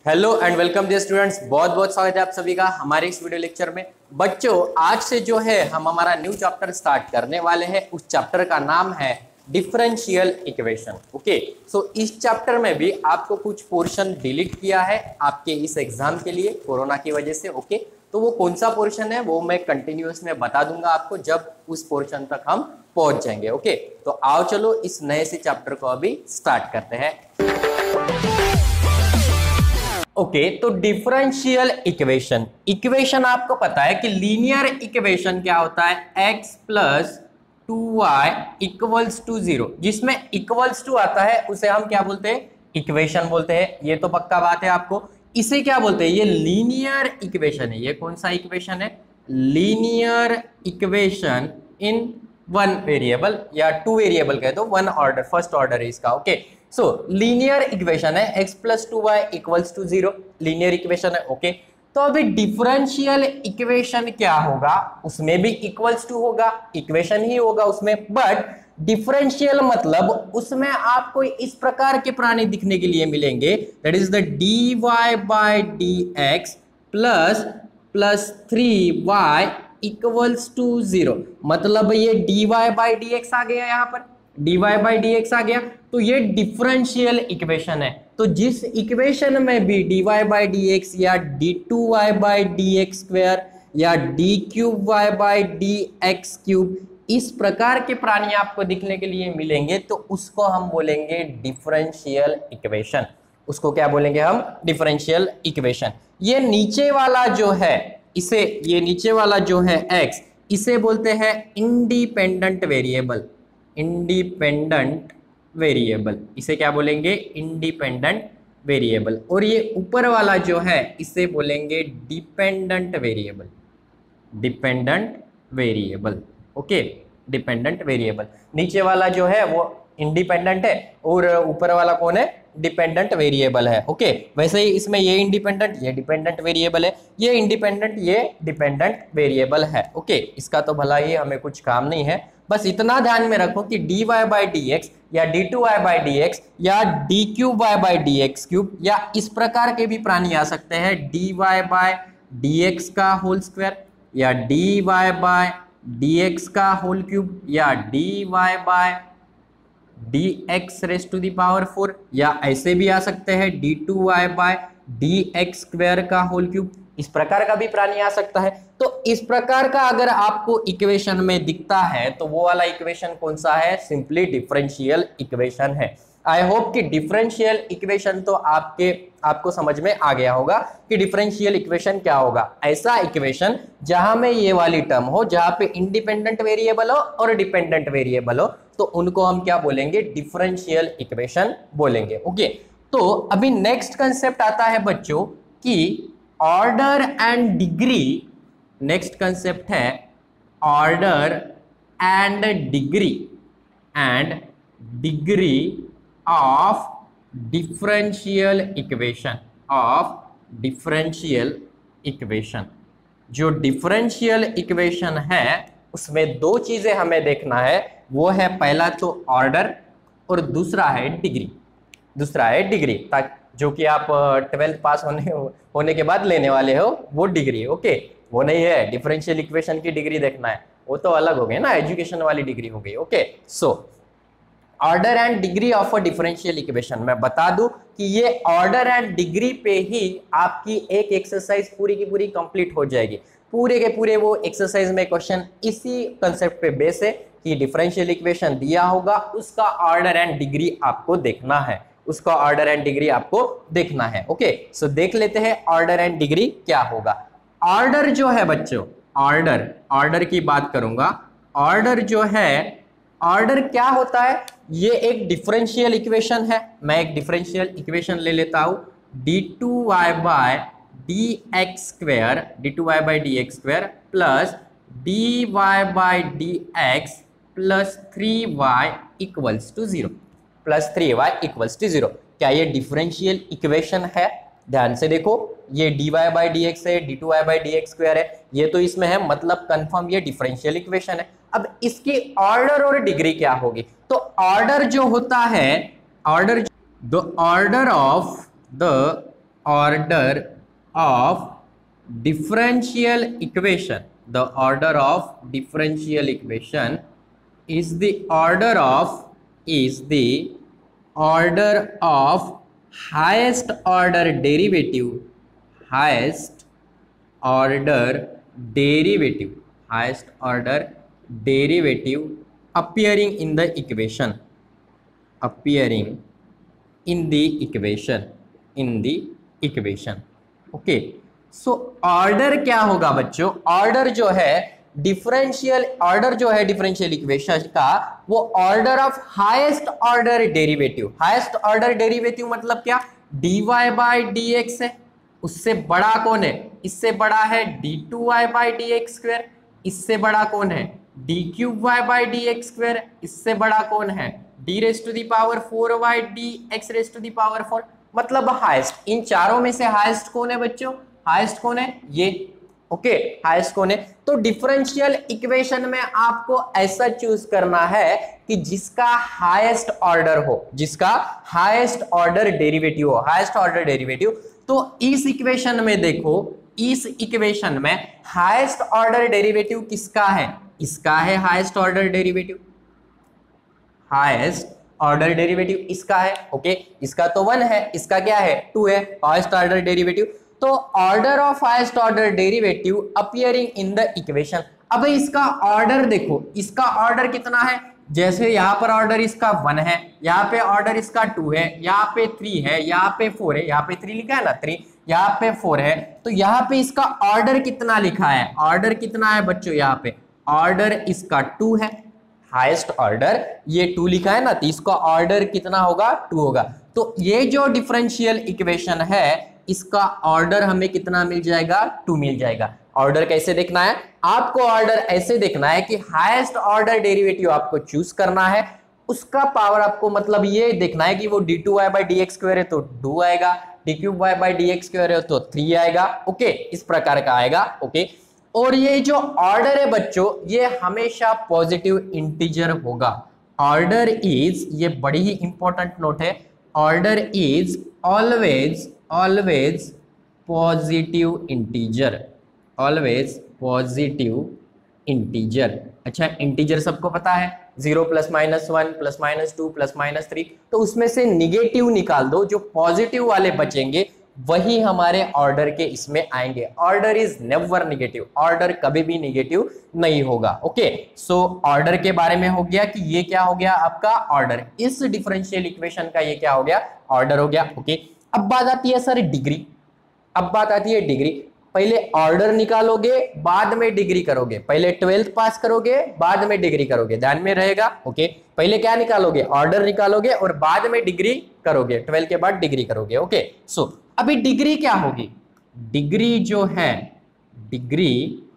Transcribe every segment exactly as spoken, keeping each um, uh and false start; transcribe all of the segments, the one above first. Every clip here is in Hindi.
Hello and welcome dear students, बहुत बहुत स्वागत है आप सभी का हमारे इस वीडियो लेक्चर में। बच्चों, आज से जो है हम हमारा न्यू चैप्टर स्टार्ट करने वाले हैं। उस चैप्टर का नाम है डिफरेंशियल इक्वेशन। ओके, सो इस चैप्टर में भी आपको कुछ पोर्शन डिलीट किया है आपके इस एग्जाम के लिए कोरोना की वजह से। ओके, तो वो कौन सा पोर्शन है वो मैं कंटिन्यूअस में बता दूंगा आपको जब उस पोर्शन तक हम पहुंच जाएंगे। ओके, तो आओ चलो इस नए से चैप्टर को अभी स्टार्ट करते हैं। ओके okay, तो डिफरेंशियल इक्वेशन इक्वेशन आपको पता है कि लीनियर इक्वेशन क्या होता है, x plus two Y equals to zero. जिसमें इक्वल्स टू आता है उसे हम क्या बोलते हैं, इक्वेशन बोलते हैं। ये तो पक्का बात है आपको। इसे क्या बोलते हैं, ये लीनियर इक्वेशन है। ये कौन सा इक्वेशन है, linear equation in one variable या टू वेरिएबल कहे तो वन ऑर्डर, फर्स्ट ऑर्डर है इसका। ओके, सो लीनियर इक्वेशन है x plus two Y equals to zero, linear equation है। ओके, तो अभी डिफरेंशियल इक्वेशन क्या होगा, उसमें भी इक्वल्स टू होगा, इक्वेशन ही होगा उसमें, बट डिफरेंशियल मतलब उसमें आपको इस प्रकार के प्राणी दिखने के लिए मिलेंगे, that is the D Y by D x plus plus three Y equals to zero. मतलब ये D Y by D X आ गया, यहाँ पर dy बाई डी एक्स आ गया, तो ये डिफरेंशियल इक्वेशन है। तो जिस इक्वेशन में भी dy बाई डी एक्स या D two Y by D x square या D cube Y by D X cube इस प्रकार के प्राणी आपको दिखने के लिए मिलेंगे, तो उसको हम बोलेंगे डिफरेंशियल इक्वेशन। उसको क्या बोलेंगे हम, डिफरेंशियल इक्वेशन। ये नीचे वाला जो है, इसे ये नीचे वाला जो है x, इसे बोलते हैं इंडिपेंडेंट वेरिएबल। इंडिपेंडेंट वेरिएबल, इसे क्या बोलेंगे, इंडिपेंडेंट वेरिएबल। और ये ऊपर वाला जो है इसे बोलेंगे dependent variable. Dependent variable, okay, dependent variable. नीचे वाला जो है वो इंडिपेंडेंट है और ऊपर वाला कौन है, डिपेंडेंट वेरिएबल है। ओके, वैसे ही इसमें ये इंडिपेंडेंट, ये डिपेंडेंट वेरिएबल है, ये इंडिपेंडेंट, ये डिपेंडेंट वेरिएबल है। ओके, इसका तो भला ही हमें कुछ काम नहीं है, बस इतना ध्यान में रखो कि D Y by D X या D two Y by D X या D cube Y by D X cube या इस प्रकार के भी प्राणी आ सकते हैं, D Y by D x का होल स्क्वायर या D Y by D x का होल क्यूब या D Y by D x raise to the power four, या ऐसे भी आ सकते हैं D two Y by D x square का होल क्यूब। इस प्रकार का भी प्राणी आ सकता है। तो इस प्रकार का अगर आपको इक्वेशन में दिखता है तो वो वाला इक्वेशन कौन सा है, सिंपली डिफरेंशियल इक्वेशन है। आई होप कि डिफरेंशियल इक्वेशन तो आपके आपको समझ में आ गया होगा कि डिफरेंशियल इक्वेशन क्या होगा। ऐसा इक्वेशन जहां में ये वाली टर्म हो, जहां पे इंडिपेंडेंट वेरिएबल हो और डिपेंडेंट वेरिएबल हो, तो उनको हम क्या बोलेंगे, डिफरेंशियल इक्वेशन बोलेंगे। ओके, तो अभी नेक्स्ट कंसेप्ट आता है बच्चों कि order and degree. Next concept है order and degree and degree of differential equation, of differential equation. जो डिफरेंशियल इक्वेशन है उसमें दो चीजें हमें देखना है, वो है पहला तो ऑर्डर और दूसरा है डिग्री। दूसरा है डिग्री, ताकि जो कि आप ट्वेल्थ पास होने होने के बाद लेने वाले हो, वो डिग्री। ओके, वो नहीं है डिफरेंशियल इक्वेशन की डिग्री देखना है, वो तो अलग हो गई ना, एजुकेशन वाली डिग्री हो गई। Okay, so order and degree of a differential equation. मैं बता दूं कि ये ऑर्डर एंड डिग्री पे ही आपकी एक एक्सरसाइज पूरी की पूरी कंप्लीट हो जाएगी। पूरे के पूरे वो एक्सरसाइज में क्वेश्चन इसी कंसेप्ट पे बेस है कि डिफरेंशियल इक्वेशन दिया होगा, उसका ऑर्डर एंड डिग्री आपको देखना है, उसका ऑर्डर एंड डिग्री आपको देखना है। ओके, सो देख लेते हैं ऑर्डर एंड डिग्री क्या होगा। ऑर्डर जो है बच्चों, ऑर्डर ऑर्डर की बात करूंगा। ऑर्डर जो है, ऑर्डर क्या होता है, ये एक डिफरेंशियल इक्वेशन है। मैं एक डिफरेंशियल इक्वेशन ले लेता हूं, d two y by d x square, d two Y by D x square plus d Y by D x plus three Y equals to zero, plus three Y equals to zero. क्या ये डिफरेंशियल इक्वेशन है? ध्यान से देखो, ये D Y by D x है, d two Y by D x square है, ये तो इसमें है, मतलब कंफर्म ये डिफरेंशियल इक्वेशन है। अब इसकी ऑर्डर और डिग्री क्या होगी? तो ऑर्डर जो होता है, order the order of the order of differential equation, the order of differential equation is the order of is the order of highest order derivative, highest order derivative, highest order derivative appearing in the equation, appearing in the equation, in the equation. Okay, so order क्या होगा बच्चों? ऑर्डर जो है डिफरेंशियल ऑर्डर जो है डिफरेंशियल इक्वेशन का, वो order of highest order derivative. Highest order derivative मतलब क्या? D Y by D x है, उससे बड़ा कौन है? इससे बड़ा है d two Y by D x square, इससे बड़ा कौन है? D cube Y by D x square, इससे बड़ा कौन है? D raise to the power four y d x raise to the power four. मतलब हाईएस्ट, इन चारों में से हाईएस्ट कौन है बच्चों? हाईएस्ट कौन है? ये। ओके, हाईएस्ट कौन है? तो डिफरेंशियल इक्वेशन में आपको ऐसा चूज करना है कि जिसका हाईएस्ट ऑर्डर हो, जिसका हाईएस्ट ऑर्डर डेरिवेटिव हो, हाईएस्ट ऑर्डर डेरिवेटिव। तो इस इक्वेशन में देखो, इस इक्वेशन में हाईएस्ट ऑर्डर डेरिवेटिव किसका है? इसका है highest order derivative, highest order derivative इसका है। ओके, इसका तो वन है, इसका क्या है? टू है, हाईएस्ट ऑर्डर डेरिवेटिव। तो order of highest order derivative appearing in the equation. अब इसका ऑर्डर देखो, इसका ऑर्डर कितना है? जैसे यहाँ पर ऑर्डर इसका वन है, यहाँ पे ऑर्डर इसका टू है, यहाँ पे थ्री है, यहाँ पे फोर है, यहाँ पे थ्री लिखा है ना, थ्री, यहाँ पे फोर है। तो यहाँ पे इसका ऑर्डर कितना लिखा है? ऑर्डर कितना है बच्चों? यहाँ पे ऑर्डर इसका टू है, हाईएस्ट ऑर्डर ये टू लिखा है ना, तो इसका ऑर्डर कितना होगा? टू होगा। तो ये जो डिफरेंशियल इक्वेशन है, इसका ऑर्डर हमें कितना मिल जाएगा? टू मिल जाएगा। ऑर्डर कैसे देखना है आपको? ऑर्डर ऐसे देखना है कि हाईएस्ट ऑर्डर डेरिवेटिव आपको चूज करना है, उसका पावर आपको मतलब ये देखना है कि वो d two Y by D x square है तो टू आएगा, d cube Y by D x square है तो थ्री आएगा। ओके, इस प्रकार का आएगा। ओके, और ये जो ऑर्डर है बच्चों, ये हमेशा पॉजिटिव इंटीजर होगा। ऑर्डर इज, ये बड़ी ही इंपॉर्टेंट नोट है, order is always always positive integer, always positive integer. अच्छा, इंटीजर सबको पता है, zero plus minus one plus minus two plus minus three, तो उसमें से निगेटिव निकाल दो, जो पॉजिटिव वाले बचेंगे वही हमारे ऑर्डर के इसमें आएंगे। Order is never negative, order कभी भी नेगेटिव नहीं होगा। ओके, सो ऑर्डर के बारे में हो गया कि ये क्या हो गया आपका ऑर्डर, इस डिफरेंशियल इक्वेशन का ये क्या हो गया? ऑर्डर हो गया। ओके, अब बात आती है सर डिग्री, अब बात आती है डिग्री। पहले ऑर्डर निकालोगे, बाद में डिग्री करोगे, पहले ट्वेल्थ पास करोगे, बाद में डिग्री करोगे, ध्यान में रहेगा। ओके, पहले क्या निकालोगे? ऑर्डर निकालोगे और बाद में डिग्री करोगे, ट्वेल्थ के बाद डिग्री करोगे। ओके, सो अभी डिग्री क्या होगी? डिग्री जो है, डिग्री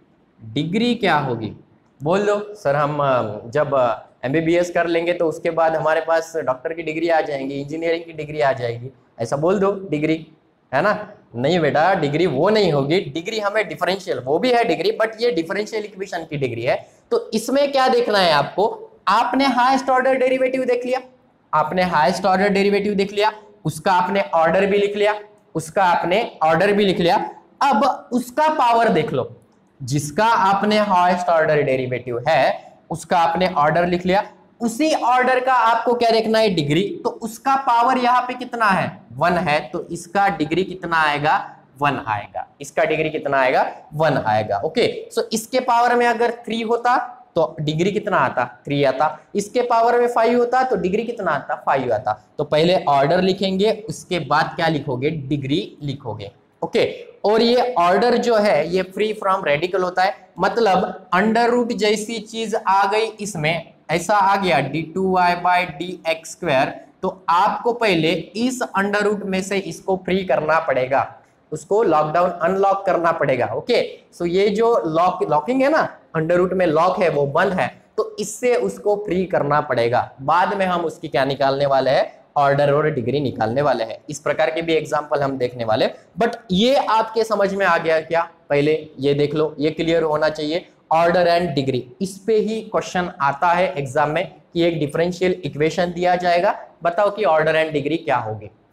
डिग्री क्या होगी? बोल दो सर। हम जब एमबीबीएस कर लेंगे तो उसके बाद हमारे पास डॉक्टर की डिग्री आ जाएंगी, इंजीनियरिंग की डिग्री आ जाएगी, ऐसा बोल दो डिग्री, है ना? नहीं बेटा, डिग्री वो नहीं होगी। डिग्री हमें डिफरेंशियल, वो भी है डिग्री, बट ये डिफरेंशियल इक्वेशन की डिग्री है। तो इसमें क्या देखना है आपको? आपने हाईएस्ट ऑर्डर डेरिवेटिव देख लिया, आपने हाईएस्ट ऑर्डर डेरिवेटिव देख लिया, उसका आपने ऑर्डर भी लिख लिया, उसका आपने ऑर्डर भी लिख लिया। अब उसका पावर देख लो, जिसका आपने हाईएस्ट ऑर्डर डेरिवेटिव है उसका आपने ऑर्डर लिख लिया, उसी ऑर्डर का आपको क्या देखना है? डिग्री। तो उसका पावर यहाँ पे कितना है? वन है, तो इसका डिग्री कितना आएगा? वन आएगा। इसका डिग्री कितना आएगा? वन आएगा। ओके, सो इसके पावर में अगर थ्री होता तो डिग्री कितना आता? थ्री आता। इसके पावर में फाइव होता तो डिग्री कितना आता? फाइव आता। तो पहले ऑर्डर लिखेंगे, उसके बाद क्या लिखोगे? डिग्री लिखोगे। ओके, और ये ऑर्डर जो है ये फ्री फ्रॉम रेडिकल होता है, मतलब अंडर रूट जैसी चीज आ गई इसमें, ऐसा आ गया d two Y by D x square, तो आपको पहले इस अंडर रूट में से इसको फ्री करना पड़ेगा, उसको लॉकडाउन अनलॉक करना पड़ेगा। ओके, सो ये जो लॉक लॉकिंग है ना, अंडर रूट में लॉक है वो बंद है, तो इससे उसको फ्री करना पड़ेगा। बाद में हम उसकी क्या निकालने वाले हैं? ऑर्डर और डिग्री निकालने वाले हैं। इस प्रकार के भी एग्जांपल हम देखने वाले, बट ये आपके समझ में आ गया क्या? पहले ये देख लो, ये क्लियर होना चाहिए। ऑर्डर एंड डिग्री, इस पे ही क्वेश्चन आता है एग्जाम में कि एक डिफरेंशियल इक्वेशन दिया जाएगा, बताओ कि ऑर्डर एंड डिग्री क्या होगी।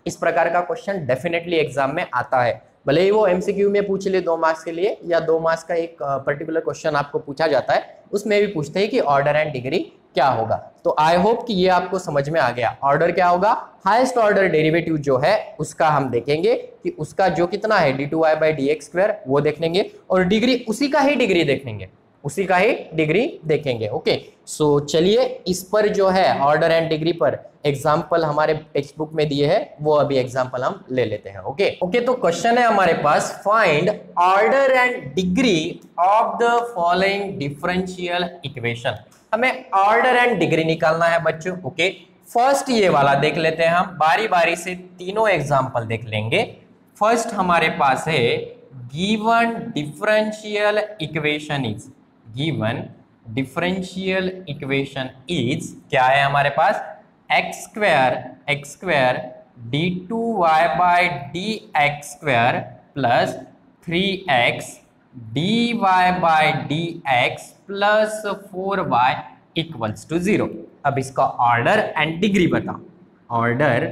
इस प्रकार का क्वेश्चन डेफिनेटली एग्जाम में आता है, भले ही वो एमसीक्यू में पूछ ले दो मार्क्स के लिए या दो मार्क्स का एक पर्टिकुलर क्वेश्चन आपको पूछा जाता है, उसमें भी पूछते हैं कि ऑर्डर एंड डिग्री क्या होगा। तो आई होप कि ये आपको समझ में आ गया। ऑर्डर क्या होगा, हाईएस्ट ऑर्डर डेरिवेटिव जो है उसका हम देखेंगे कि उसका जो कितना है d two Y by D x square वो देख लेंगे, और डिग्री उसी का ही डिग्री देखेंगे उसी का ही डिग्री देखेंगे। ओके, सो चलिए इस पर जो है ऑर्डर एंड डिग्री पर एग्जाम्पल हमारे टेक्स्ट बुक में दिए हैं, वो अभी एग्जाम्पल हम ले लेते हैं। ओके ओके तो क्वेश्चन है हमारे पास, find order and degree of the following differential equation. हमें ऑर्डर एंड डिग्री निकालना है बच्चों। ओके, फर्स्ट ये वाला देख लेते हैं, हम बारी बारी से तीनों एग्जाम्पल देख लेंगे। फर्स्ट हमारे पास है given differential equation is, given differential equation is क्या है हमारे पास, x square x square d two Y by D x square plus three x d Y by D x plus four y equals to zero. अब इसका ऑर्डर एंड डिग्री बताओ। ऑर्डर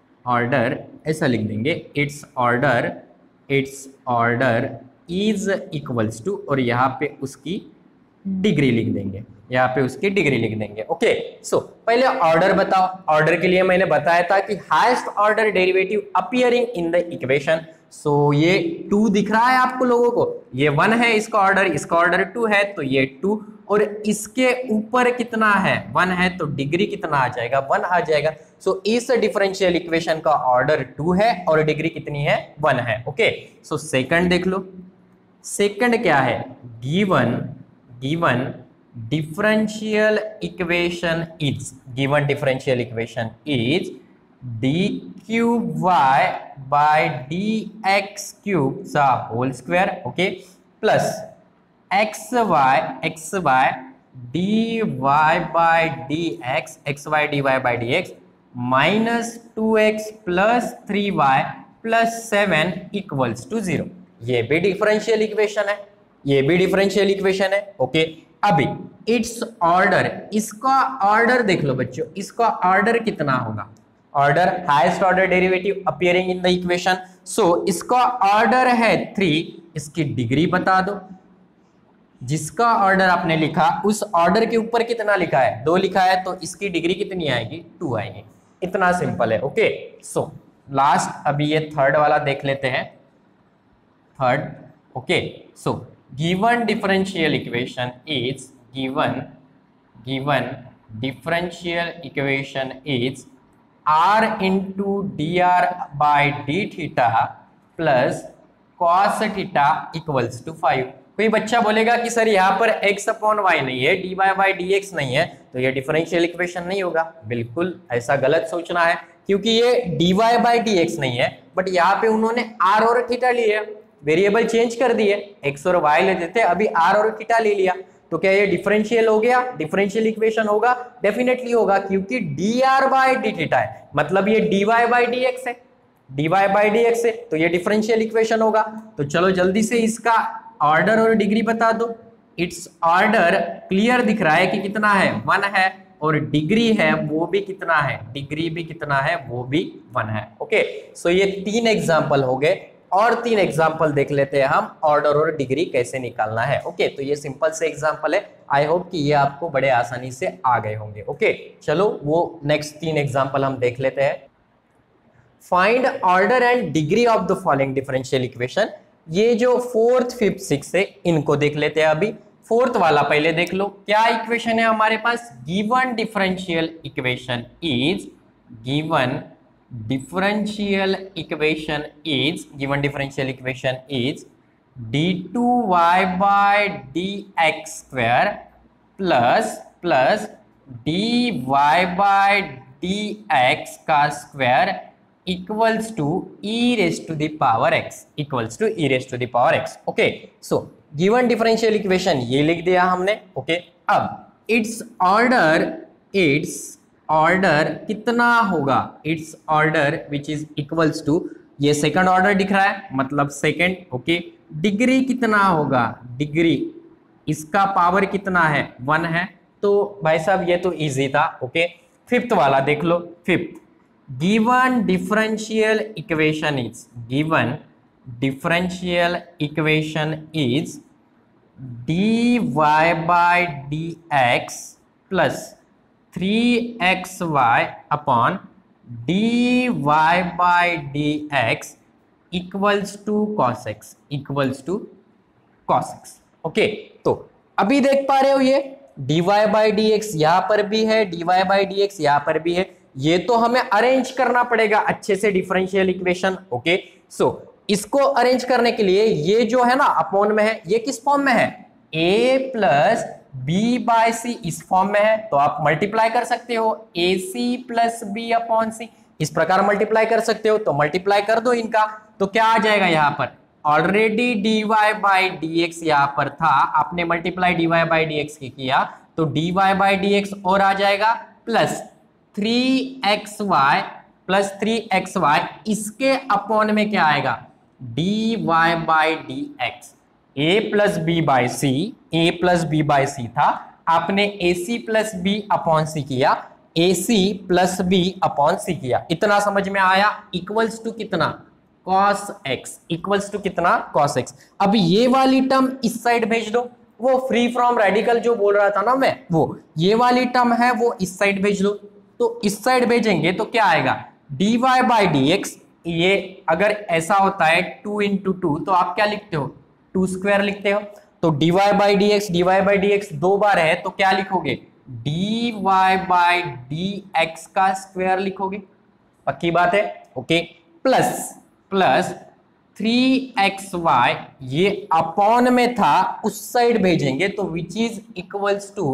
ऑर्डर ऐसा लिख देंगे, it's order it's order is equals to, और यहाँ पे उसकी डिग्री लिख देंगे, यहाँ पे उसकी डिग्री लिख देंगे। ओके, सो पहले ऑर्डर बताओ। ऑर्डर के लिए मैंने बताया था कि highest order derivative appearing in the equation. So ये टू दिख रहा है आपको लोगों को, ये वन है इसका ऑर्डर, इसका ऑर्डर टू है तो ये टू, और इसके ऊपर कितना है, वन है, तो डिग्री कितना आ जाएगा, वन आ जाएगा। सो so, इस डिफरेंशियल इक्वेशन का ऑर्डर टू है और डिग्री कितनी है, वन है। ओके, सो सेकंड देख लो। सेकंड क्या है, given given differential equation is, given differential equation is d cube y by dx cube the whole square, okay, plus xy xy dy by dx xy dy by dx minus two x plus three y plus seven equals to zero। ये भी डिफरेंशियल इक्वेशन है, ये भी डिफरेंशियल इक्वेशन है। ओके, अभी इट्स ऑर्डर, इसका ऑर्डर देख लो बच्चों, इसका ऑर्डर कितना होगा, order highest order derivative appearing in the equation. So इसका ऑर्डर है थ्री, इसकी डिग्री बता दो। जिसका ऑर्डर आपने लिखा उस ऑर्डर के ऊपर कितना लिखा है, दो लिखा है, तो इसकी डिग्री कितनी आएगी, टू आएगी। इतना सिंपल है। ओके, सो लास्ट अभी ये थर्ड वाला देख लेते हैं। Third, okay, so given differential equation is given given differential equation is r into dr by d theta plus cos theta equals to five. कोई बच्चा बोलेगा कि सर यहाँ पर x अपॉन वाई नहीं है, dy by dx नहीं है, तो ये डिफरेंशियल इक्वेशन नहीं होगा। बिल्कुल ऐसा गलत सोचना है, क्योंकि ये dy by dx नहीं है, बट यहाँ पे उन्होंने r और थीटा लिए, वेरिएबल चेंज कर दिए, एक्स और वाई लेते थे, अभी आर और थीटा ले लिया, तो क्या ये डिफरेंशियल हो गया, डिफरेंशियल इक्वेशन होगा, डेफिनेटली होगा, क्योंकि d r by d theta है, मतलब ये D Y by D x है, d Y by D x है, तो ये डिफरेंशियल इक्वेशन होगा। तो चलो जल्दी से इसका ऑर्डर और डिग्री बता दो। इट्स ऑर्डर क्लियर दिख रहा है कि कितना है, वन है, और डिग्री है वो भी कितना है, डिग्री भी कितना है, वो भी वन है। ओके, सो ये तीन एग्जाम्पल हो गए, और तीन एग्जाम्पल देख लेते हैं हम, ऑर्डर और डिग्री कैसे निकालना है। ओके, तो ये सिंपल से एग्जाम्पल है, आई होप कि ये आपको बड़े आसानी से आ गए होंगे। ओके, चलो वो नेक्स्ट तीन एग्जाम्पल हम देख लेते हैं। Find order and degree of the following differential equation. ये जो फोर्थ फिफ्थ सिक्स है इनको देख लेते हैं। अभी फोर्थ वाला पहले देख लो, क्या इक्वेशन है हमारे पास, given differential equation is given differential equation is given differential equation is d two y by dx square plus plus dy by dx का square equals to e raised to the power x equals to e raised to the power x। okay, so given differential equation ये लिख दिया हमने। okay, अब its order its ऑर्डर कितना होगा, it's order which is equals to, ये सेकंड ऑर्डर दिख रहा है मतलब सेकंड। ओके, डिग्री कितना होगा, डिग्री इसका पावर कितना है, वन है, तो भाई साहब ये तो इजी था। ओके, फिफ्थ वाला देख लो। Fifth given differential equation is given differential equation is d y by d x plus three x y upon d y by d x equals to cos x equals to cos x. Okay, तो अभी देख पा रहे हो ये dy बाई डी एक्स यहां पर भी है, dy बाई डी एक्स यहां पर भी है। ये तो हमें अरेंज करना पड़ेगा अच्छे से डिफरेंशियल इक्वेशन। ओके, सो इसको अरेंज करने के लिए ये जो है ना अपॉन में है, ये किस फॉर्म में है, a plus b by c इस फॉर्म में है, तो आप मल्टीप्लाई कर सकते हो a c plus b upon c, इस प्रकार मल्टीप्लाई कर सकते हो। तो मल्टीप्लाई कर दो इनका, तो क्या आ जाएगा यहाँ पर, already dy by D x यहाँ पर था, आपने multiply dy by D x की किया, तो dy बाई डी एक्स और आ जाएगा plus three x y plus three x y, इसके अपॉन में क्या आएगा, dy by D x. a plus b by c, a plus b by c था, आपने a c plus b upon c किया, a c plus b upon c किया, इतना समझ में आया, इक्वल्स टू कितना, cos x इक्वल्स टू कितना, cos x। अब ये वाली टर्म इस साइड भेज दो, वो फ्री फ्रॉम रेडिकल जो बोल रहा था ना मैं, वो ये वाली टर्म है वो इस साइड भेज दो। तो इस साइड भेजेंगे तो क्या आएगा, dy बाई डी एक्स, ये अगर ऐसा होता है टू इंटू टू तो आप क्या लिखते हो, टू स्क्वायर लिखते हो। तो dy by D x, dy by D x दो बार है तो क्या लिखोगे, dy बाई डी एक्स का स्क्वायर लिखोगे, पक्की बात है। Okay, plus plus three x y, ये अपॉन में था उस साइड भेजेंगे तो which is equals to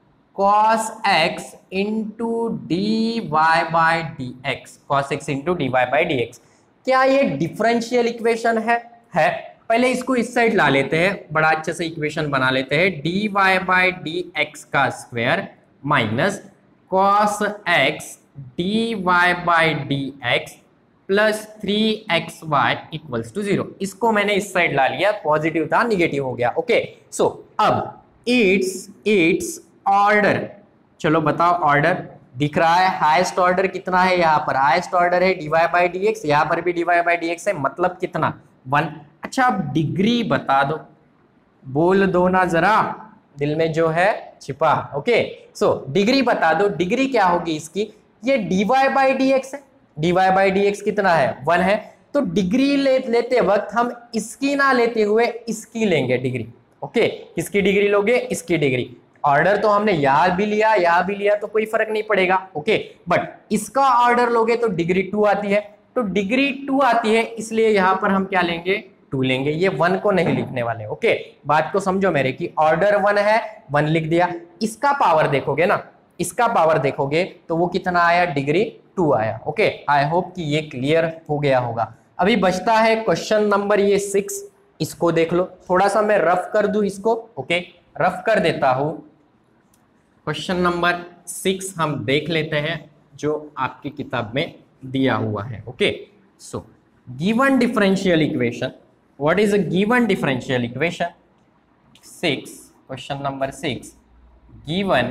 cos x into d Y by D x, cos x into d Y by D x. क्या ये डिफरेंशियल इक्वेशन है? है। पहले इसको इस साइड ला लेते हैं, बड़ा अच्छे से इक्वेशन बना लेते हैं, D Y by D x का square minus cos x d Y by D x plus three x y equals to zero. इसको मैंने इस साइड ला लिया, पॉजिटिव था निगेटिव हो गया। ओके, सो अब इट्स इट्स ऑर्डर, चलो बताओ ऑर्डर दिख रहा है, हाईएस्ट ऑर्डर कितना है, यहाँ पर हाईएस्ट ऑर्डर है d Y by D x, यहाँ पर भी d Y by D x है, मतलब कितना, वन। अच्छा अब डिग्री बता दो, बोल दो ना जरा, दिल में जो है छिपा। ओके, सो डिग्री बता दो, डिग्री क्या होगी इसकी, ये D Y by D x है, d Y by D x कितना है, वन है, तो डिग्री ले, लेते वक्त हम इसकी ना लेते हुए इसकी लेंगे डिग्री। ओके, किसकी डिग्री लोगे, इसकी डिग्री। ऑर्डर तो हमने यहां भी लिया यहां भी लिया तो कोई फर्क नहीं पड़ेगा। ओके, बट इसका ऑर्डर लोगे तो डिग्री टू आती है, तो डिग्री टू आती है, इसलिए यहां पर हम क्या लेंगे, टू लेंगे, ये वन को नहीं लिखने वाले। ओके, बात को समझो मेरे की, ऑर्डर वन है, वन लिख दिया, इसका पावर देखोगे ना, इसका पावर देखोगे तो वो कितना आया, डिग्री टू आया। ओके, आई होप कि ये क्लियर हो गया होगा। अभी बचता है क्वेश्चन नंबर ये सिक्स, इसको देख लो, थोड़ा सा मैं रफ कर दूं इसको। ओके, रफ कर देता हूं। क्वेश्चन नंबर सिक्स हम देख लेते हैं जो आपकी किताब में दिया हुआ है। Okay, so given differential equation, what is a given differential equation, six, question number six, given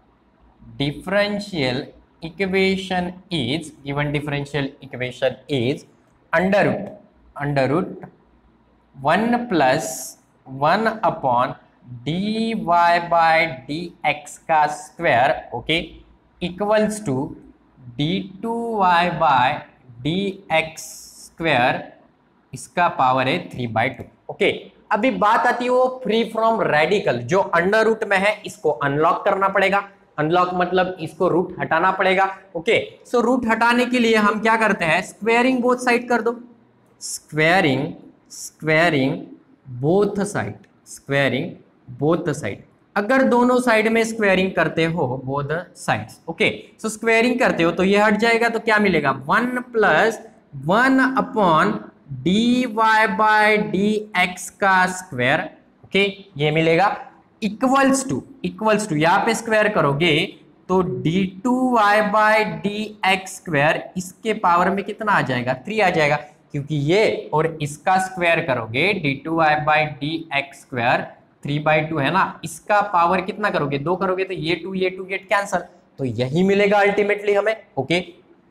differential equation is, given differential equation is under root under root one plus one upon dy by dx का square, okay, equals to d two y by d x square, इसका पावर है थ्री बाई टू। ओके, अभी बात आती है वो फ्री फ्रॉम रेडिकल, जो अंडर रूट में है इसको अनलॉक करना पड़ेगा। अनलॉक मतलब इसको रूट हटाना पड़ेगा। ओके, सो रूट हटाने के लिए हम क्या करते हैं, स्क्वेयरिंग बोथ साइड कर दो, squaring squaring both side, squaring both side. अगर दोनों साइड में स्क्वेयरिंग करते हो both sides, okay, so squaring करते हो तो ये हट जाएगा, तो क्या मिलेगा, one plus one upon d y by d x का स्क्वायर, ओके, ये मिलेगा, इक्वल्स टू इक्वल्स टू यहाँ पे स्क्वायर करोगे तो d two y by d x square, इसके पावर में कितना आ जाएगा, थ्री आ जाएगा, क्योंकि ये और इसका स्क्वायर करोगे d two y by d x square, three by two है ना, इसका पावर कितना करोगे, दो करोगे तो ये टू ये टू गेट कैंसल, तो यही मिलेगा अल्टीमेटली हमें। ओके,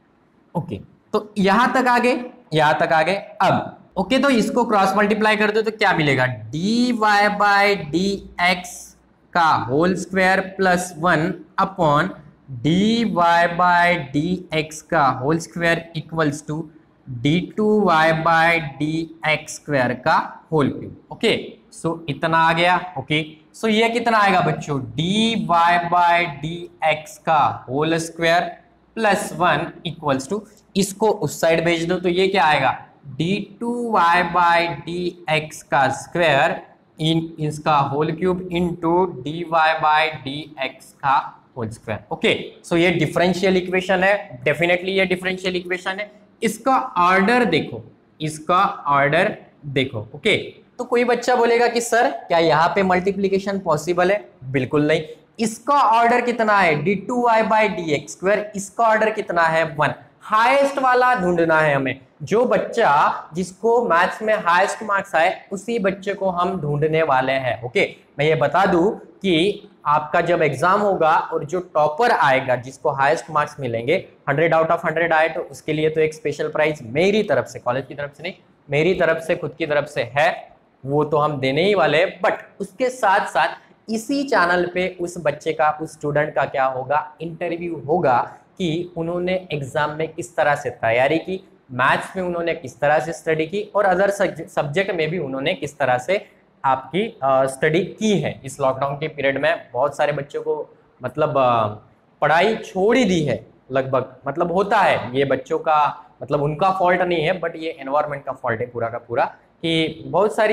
ओके, तो यहां तक आ गए, यहां तक आ गए। अब ओके, तो इसको क्रॉस मल्टीप्लाई कर दो तो क्या मिलेगा, d Y by D x का whole square plus one upon d Y by D x का whole square equals to d two Y by D x square का होल क्यूब। ओके, सो इतना आ गया। ओके, सो ये कितना आएगा बच्चों, d Y by D x का whole square plus one equals to, इसको उस साइड भेज दो तो ये क्या आएगा, d two Y by D x का स्क्वायर इन इसका whole cube into d Y by D x का होल स्क्वायर। ओके, सो ये डिफरेंशियल इक्वेशन है, डेफिनेटली ये डिफरेंशियल इक्वेशन है। इसका ऑर्डर देखो, इसका ऑर्डर देखो। ओके, तो कोई बच्चा बोलेगा कि सर क्या यहाँ पे मल्टीप्लीकेशन पॉसिबल है, बिल्कुल नहीं। इसका ऑर्डर कितना है, d two Y by D x square, इसका ऑर्डर कितना है, वन। हाईएस्ट वाला ढूंढना है हमें, जो बच्चा जिसको मैथ्स में हाईएस्ट मार्क्स आए उसी बच्चे को हम ढूंढने वाले हैं। ओके, मैं ये बता दूं कि आपका जब एग्जाम होगा और जो टॉपर आएगा, जिसको हाईएस्ट मार्क्स मिलेंगे, हंड्रेड आउट ऑफ हंड्रेड आए, तो उसके लिए तो एक स्पेशल प्राइज मेरी तरफ से, कॉलेज की तरफ से नहीं, मेरी तरफ से, खुद की तरफ से है, वो तो हम देने ही वाले हैं। बट उसके साथ साथ इसी चैनल पे उस बच्चे का, उस स्टूडेंट का क्या होगा, इंटरव्यू होगा कि उन्होंने एग्जाम में किस तरह से तैयारी की, मैथ्स में उन्होंने किस तरह से स्टडी की, और अदर सब्जेक्ट में भी उन्होंने किस तरह से आपकी स्टडी की है। इस लॉकडाउन के पीरियड में बहुत सारे बच्चों को मतलब आ, पढ़ाई छोड़ ही दी है लगभग, मतलब होता है, ये बच्चों का मतलब उनका फॉल्ट नहीं है, बट ये एनवायरनमेंट का फॉल्ट है पूरा का पूरा, कि बहुत सारी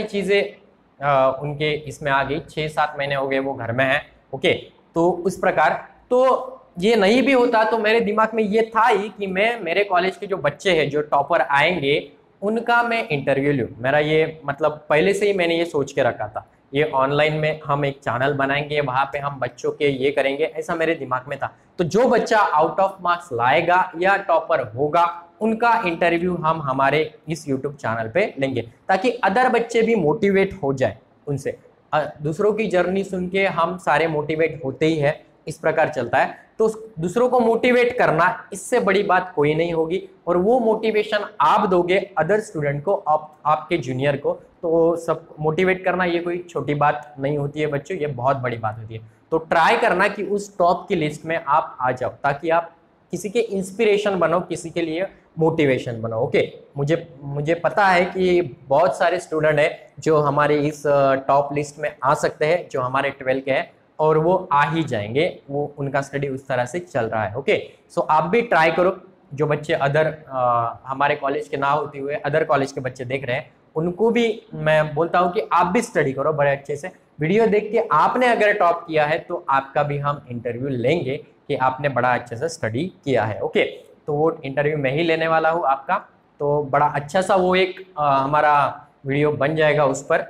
चीज़ें उनके इसमें आ गई। छः सात महीने हो गए वो घर में हैं। ओके, तो उस प्रकार, तो ये नहीं भी होता तो मेरे दिमाग में ये था ही कि मैं मेरे कॉलेज के जो बच्चे हैं, जो टॉपर आएंगे, उनका मैं इंटरव्यू लूँ। मेरा ये मतलब पहले से ही मैंने ये सोच के रखा था, ये ऑनलाइन में हम एक चैनल बनाएंगे, वहाँ पे हम बच्चों के ये करेंगे, ऐसा मेरे दिमाग में था। तो जो बच्चा आउट ऑफ मार्क्स लाएगा या टॉपर होगा, उनका इंटरव्यू हम हमारे इस यूट्यूब चैनल पे लेंगे, ताकि अदर बच्चे भी मोटिवेट हो जाए उनसे। दूसरों की जर्नी सुन के हम सारे मोटिवेट होते ही है, इस प्रकार चलता है। तो दूसरों को मोटिवेट करना, इससे बड़ी बात कोई नहीं होगी, और वो मोटिवेशन आप दोगे अदर स्टूडेंट को, आप आपके जूनियर को, तो सब मोटिवेट करना ये कोई छोटी बात नहीं होती है बच्चों, ये बहुत बड़ी बात होती है। तो ट्राई करना कि उस टॉप की लिस्ट में आप आ जाओ, ताकि आप किसी के इंस्पिरेशन बनो, किसी के लिए मोटिवेशन बनो। ओके, मुझे मुझे पता है कि बहुत सारे स्टूडेंट हैं जो हमारे इस टॉप लिस्ट में आ सकते हैं, जो हमारे ट्वेल्व के हैं, और वो आ ही जाएंगे, वो उनका स्टडी उस तरह से चल रहा है। ओके, सो आप भी ट्राई करो। जो बच्चे अदर आ, हमारे कॉलेज के ना होते हुए अदर कॉलेज के बच्चे देख रहे हैं, उनको भी मैं बोलता हूँ कि आप भी स्टडी करो बड़े अच्छे से। वीडियो देख के आपने अगर टॉप किया है तो आपका भी हम इंटरव्यू लेंगे कि आपने बड़ा अच्छे से स्टडी किया है। ओके, तो वो इंटरव्यू मैं ही लेने वाला हूँ आपका, तो बड़ा अच्छा सा वो एक आ, हमारा वीडियो बन जाएगा, उस पर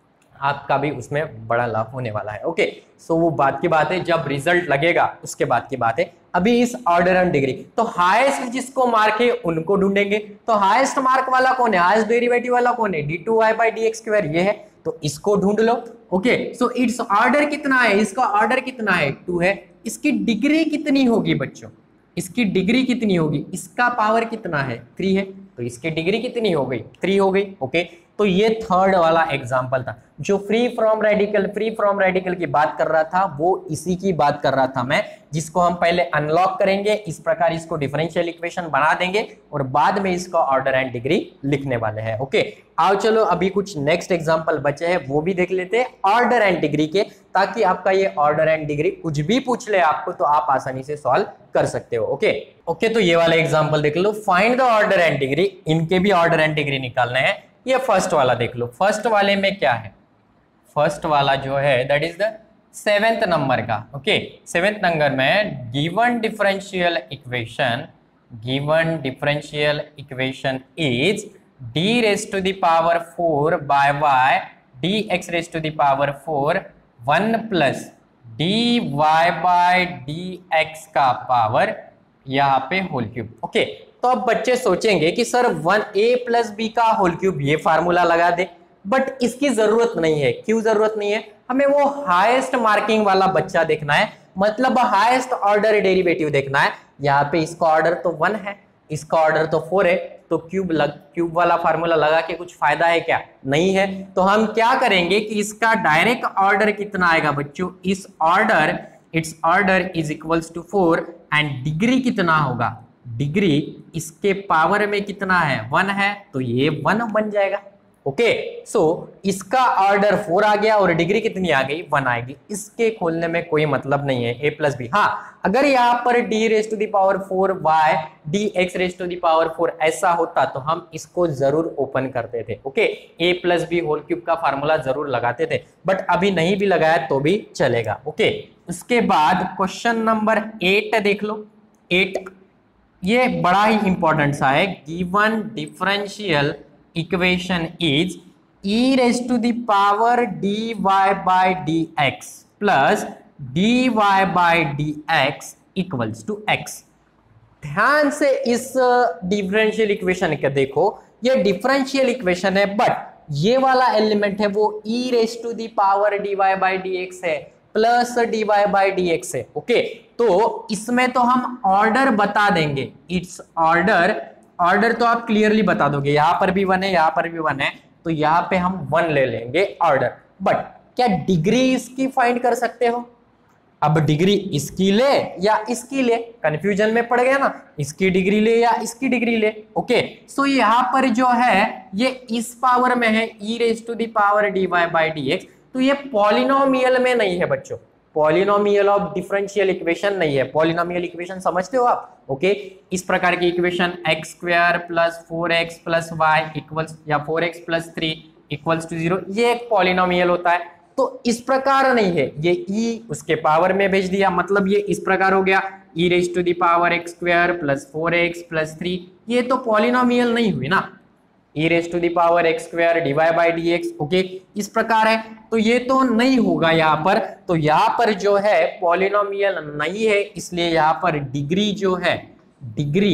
आपका भी उसमें बड़ा लाभ होने वाला है। ओके, सो वो बात की बात है, जब रिजल्ट लगेगा उसके बाद की बात है। अभी इस ऑर्डर एंड डिग्री, तो हाईएस्ट जिसको मार्क है उनको ढूंढेंगे। तो हाईएस्ट मार्क वाला कौन है, हाईएस्ट डेरिवेटिव वाला कौन है, d two Y by D x square, ये है, तो इसको ढूंढ लो। ओके, सो इट्स ऑर्डर कितना है, इसका ऑर्डर कितना है, टू है। इसकी डिग्री कितनी होगी बच्चों, इसकी डिग्री कितनी होगी, इसका पावर कितना है, थ्री है, तो इसकी डिग्री कितनी हो गई, थ्री हो गई। ओके, तो ये थर्ड वाला एग्जांपल था। जो free from radical free from radical की बात कर रहा था, वो इसी की बात कर रहा था मैं, जिसको हम पहले अनलॉक करेंगे, इस प्रकार इसको डिफरेंशियल इक्वेशन बना देंगे, और बाद में इसका ऑर्डर एंड डिग्री लिखने वाले हैं। ओके, आओ चलो अभी कुछ नेक्स्ट एग्जांपल बचे हैं, वो भी देख लेते हैं ऑर्डर एंड डिग्री के, ताकि आपका ये ऑर्डर एंड डिग्री कुछ भी पूछ ले आपको तो आप आसानी से सॉल्व कर सकते हो। ओके ओके तो ये वाला एग्जांपल देख लो, find the order and degree, इनके भी ऑर्डर एंड डिग्री निकालने हैं। ये फर्स्ट वाला देख लो, फर्स्ट वाले में क्या है, फर्स्ट वाला जो है that is the seventh number का। ओके, सेवेंथ नंबर में given differential equation, given differential equation is d raise to the power four by y d x raise to the power four one plus d y by d x का पावर यहाँ पे होल क्यूब। ओके, तो अब बच्चे सोचेंगे कि sir one a plus b का होल क्यूब, ये फार्मूला लगा दे, बट इसकी जरूरत नहीं है। क्यों जरूरत नहीं है, हमें वो हाईएस्ट मार्किंग वाला बच्चा देखना है, मतलब हाईएस्ट ऑर्डर डेरिवेटिव देखना है। यहाँ पे इसका ऑर्डर तो वन है, इसका ऑर्डर तो फोर है, तो क्यूब लग क्यूब वाला फार्मूला लगा के कुछ फायदा है क्या? नहीं है। तो हम क्या करेंगे कि इसका डायरेक्ट ऑर्डर कितना आएगा बच्चों, इस order it's order is equals to four and degree कितना होगा, डिग्री इसके पावर में कितना है, वन है, तो ये वन बन जाएगा। ओके सो इसका ऑर्डर फोर आ गया और डिग्री कितनी आ गई, वन आएगी। इसके खोलने में कोई मतलब नहीं है, ए प्लस बी। हाँ अगर यहाँ पर d raise to the power four y d x raise to the power four ऐसा होता तो हम इसको जरूर ओपन करते थे। Okay a plus b whole cube का फार्मूला जरूर लगाते थे, बट अभी नहीं भी लगाया तो भी चलेगा। ओके उसके बाद क्वेश्चन नंबर एट देख लो। एट ये बड़ा ही इंपॉर्टेंट सा है। Given differential equation is e raised to the power dy by dx plus dy by dx equals to x। ध्यान से इस डिफरेंशियल इक्वेशन के देखो, ये डिफरेंशियल इक्वेशन है बट ये वाला एलिमेंट है वो e raised to the power dy by dx है प्लस dy by dx है। ओके तो इसमें तो हम ऑर्डर बता देंगे, इट्स ऑर्डर ऑर्डर तो आप क्लियरली बता दोगे, यहां पर भी वन है यहां पर भी वन है, तो यहां पे हम वन ले लेंगे ऑर्डर। बट क्या डिग्री इसकी फाइंड कर सकते हो? अब डिग्री इसकी ले या इसकी ले, कंफ्यूजन में पड़ गया ना, इसकी डिग्री ले या इसकी डिग्री ले। ओके सो यहां पर जो है ये इस पावर में है e raise to the power dy by dx, तो ये पॉलिनोमियल में नहीं है बच्चों, पॉलिनोमियल ऑफ डिफरेंशियल इक्वेशन नहीं है। पॉलिनोमियल इक्वेशन समझते हो आप? ओके इस प्रकार की equation x square plus four x plus y equals या four x plus three equals to zero, ये एक पॉलिनोमियल होता है। तो इस प्रकार नहीं है, ये e उसके पावर में भेज दिया, मतलब ये इस प्रकार हो गया e raise to the power x square plus four x plus three, ये तो पॉलिनोमियल नहीं हुई ना, e raise to the power x square d Y by D x. Okay इस प्रकार है, तो ये तो नहीं होगा यहाँ पर। तो यहाँ पर जो है पॉलिनोमियल नहीं है, इसलिए यहाँ पर डिग्री जो है, degree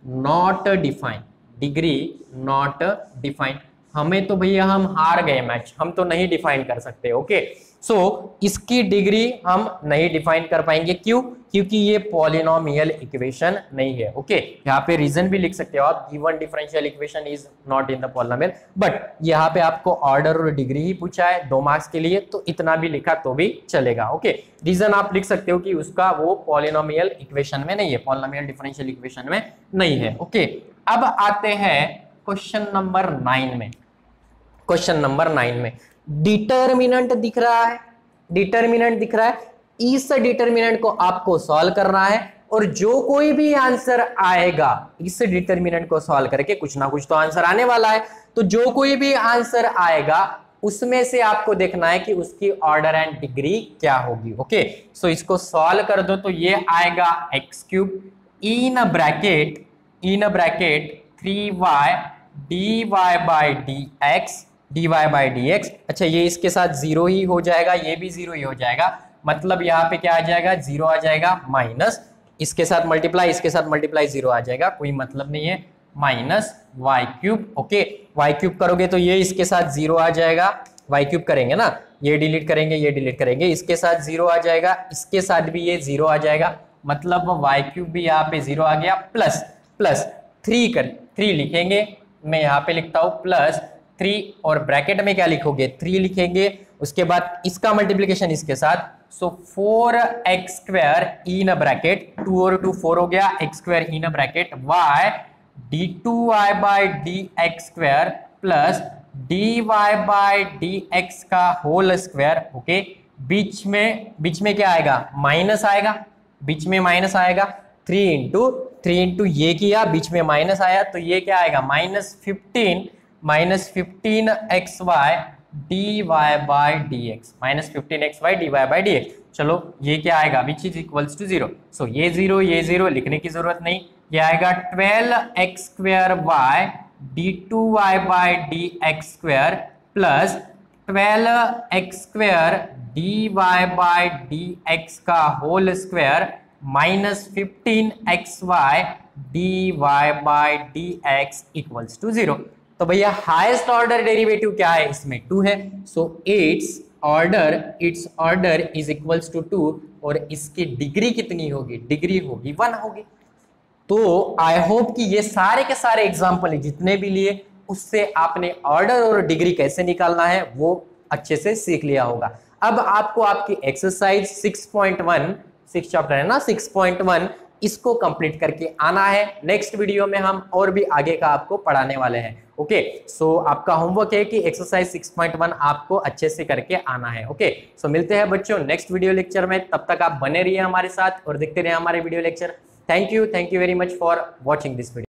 not define, degree not define. हमें तो भैया हम हार गए मैच, हम तो नहीं डिफाइन कर सकते। ओके सो so, इसकी डिग्री हम नहीं डिफाइन कर पाएंगे, क्यों? क्योंकि ये पॉलिनोमियल इक्वेशन नहीं है। ओके यहाँ पे रीजन भी लिख सकते हो आप, given differential equation is not in the polynomial, but यहाँ पे आपको ऑर्डर और डिग्री ही पूछा है दो मार्क्स के लिए, तो इतना भी लिखा तो भी चलेगा। ओके रीजन आप लिख सकते हो कि उसका वो पॉलिनोमियल इक्वेशन में नहीं है, पॉलिनोमियल डिफरेंशियल इक्वेशन में नहीं है। ओके अब आते हैं क्वेश्चन नंबर नाइन में। क्वेश्चन नंबर नाइन में डिटर्मिनेंट दिख रहा है, डिटर्मिनेंट दिख रहा है, इस डिटर्मिनेंट को आपको सॉल्व करना है और जो कोई भी आंसर आएगा इस डिटर्मिनेंट को सॉल्व करके कुछ ना कुछ तो आंसर आने वाला है, तो जो कोई भी आंसर आएगा उसमें से आपको देखना है कि उसकी ऑर्डर एंड डिग्री क्या होगी। ओके सो इसको सॉल्व कर दो तो ये आएगा x cube in bracket in bracket three y d Y by D x d Y by D x. अच्छा ये इसके साथ जीरो ही हो जाएगा, ये भी जीरो ही हो जाएगा, मतलब यहाँ पे क्या आ जाएगा, जीरो आ जाएगा, माइनस इसके साथ मल्टीप्लाई इसके साथ मल्टीप्लाई जीरो आ जाएगा, कोई मतलब नहीं है, minus y cube. Okay y cube करोगे तो ये इसके साथ जीरो आ जाएगा, वाई क्यूब करेंगे ना, ये डिलीट करेंगे ये डिलीट करेंगे, इसके साथ जीरो आ जाएगा, इसके साथ भी ये जीरो आ जाएगा, मतलब वाई क्यूब भी यहाँ पे जीरो आ गया, प्लस प्लस थ्री कर थ्री लिखेंगे, मैं यहाँ पे लिखता हूँ प्लस थ्री और ब्रैकेट में क्या लिखोगे, थ्री लिखेंगे, उसके बाद इसका मल्टीप्लिकेशन इसके साथ, so four x square in bracket, two और टू फोर हो गया, x square in bracket y d two Y by D x square plus d Y by D x का होल स्क्वायर। ओके बीच में बीच में क्या आएगा, माइनस आएगा, बीच में माइनस आएगा, थ्री इंटू थ्री इंटू ये किया, बीच में माइनस आया, तो ये क्या आएगा, minus fifteen minus fifteen x y d Y by D x, minus fifteen x y d Y by D x. चलो ये क्या आएगा, which is equals to zero, so ये जीरो ये जीरो लिखने की जरूरत नहीं, ये आएगा twelve x square y d two Y by D x square plus twelve x square d Y by D x का whole square minus fifteen x y d Y by D x equals to zero. तो भैया हाईएस्ट ऑर्डर डेरिवेटिव क्या है, इसमें टू है, so it's order it's order is equals to two, और इसकी डिग्री कितनी होगी, डिग्री होगी वन होगी। तो आई होप कि ये सारे के सारे एग्जाम्पल जितने भी लिए उससे आपने ऑर्डर और डिग्री कैसे निकालना है वो अच्छे से सीख लिया होगा। अब आपको आपकी exercise six point one, six chapter है ना, सिक्स पॉइंट वन, इसको कंप्लीट करके आना है। नेक्स्ट वीडियो में हम और भी आगे का आपको पढ़ाने वाले हैं। ओके, सो आपका होमवर्क है कि एक्सरसाइज सिक्स पॉइंट वन आपको अच्छे से करके आना है। ओके, सो मिलते हैं बच्चों नेक्स्ट वीडियो लेक्चर में, तब तक आप बने रहिए हमारे साथ और देखते रहिए हमारे video lecture. Thank you, thank you very much for watching this video.